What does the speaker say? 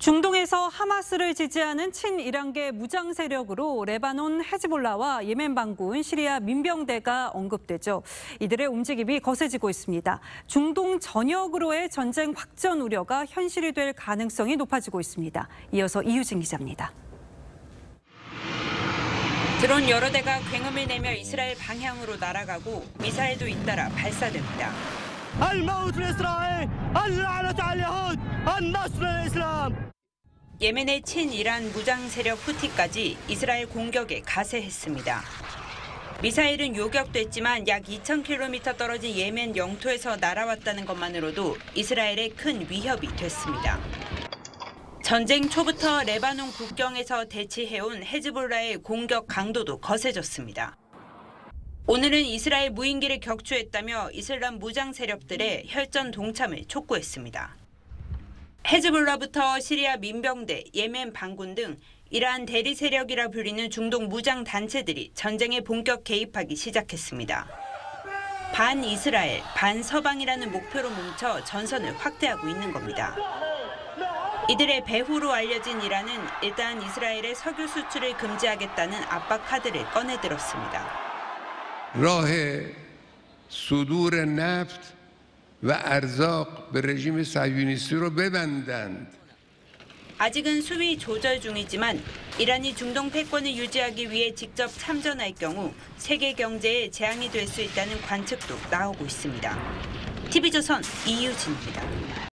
중동에서 하마스를 지지하는 친이란계 무장 세력으로 레바논 헤즈볼라와 예멘 반군, 시리아 민병대가 언급되죠. 이들의 움직임이 거세지고 있습니다. 중동 전역으로의 전쟁 확전 우려가 현실이 될 가능성이 높아지고 있습니다. 이어서 이유진 기자입니다. 드론 여러 대가 굉음을 내며 이스라엘 방향으로 날아가고 미사일도 잇따라 발사됩니다. 예멘의 친이란 무장 세력 후티까지 이스라엘 공격에 가세했습니다. 미사일은 요격됐지만 약 2,000km 떨어진 예멘 영토에서 날아왔다는 것만으로도 이스라엘에 큰 위협이 됐습니다. 전쟁 초부터 레바논 국경에서 대치해온 헤즈볼라의 공격 강도도 거세졌습니다. 오늘은 이스라엘 무인기를 격추했다며 이슬람 무장 세력들의 혈전 동참을 촉구했습니다. 헤즈볼라부터 시리아 민병대, 예멘 반군 등 이란 대리 세력이라 불리는 중동 무장 단체들이 전쟁에 본격 개입하기 시작했습니다. 반이스라엘, 반서방이라는 목표로 뭉쳐 전선을 확대하고 있는 겁니다. 이들의 배후로 알려진 이란은 일단 이스라엘의 석유 수출을 금지하겠다는 압박 카드를 꺼내들었습니다. راه صدور نفت و ارزاق به رژیم صهیونیستی رو ببندند. 아직은 수위 조절 중이지만 이란이 중동 패권을 유지하기 위해 직접 참전할 경우 세계 경제에 재앙이 될 수 있다는 관측도 나오고 있습니다. TV조선 이유진입니다.